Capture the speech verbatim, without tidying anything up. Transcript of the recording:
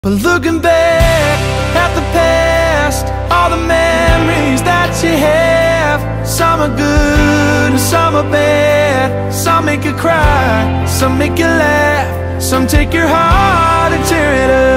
But looking back at the past, all the memories that you have, some are good and some are bad. Some make you cry, some make you laugh, some take your heart and tear it up.